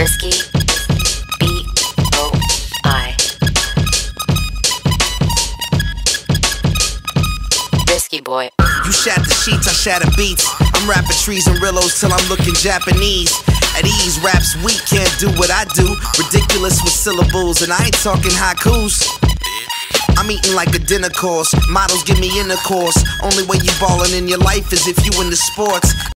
Risky, B-O-I. Risky boy. You shatter sheets, I shatter beats. I'm rapping trees and rillos till I'm looking Japanese. At ease, raps weak, can't do what I do. Ridiculous with syllables, and I ain't talking haikus. I'm eating like a dinner course. Models give me intercourse. Only way you ballin' in your life is if you into sports.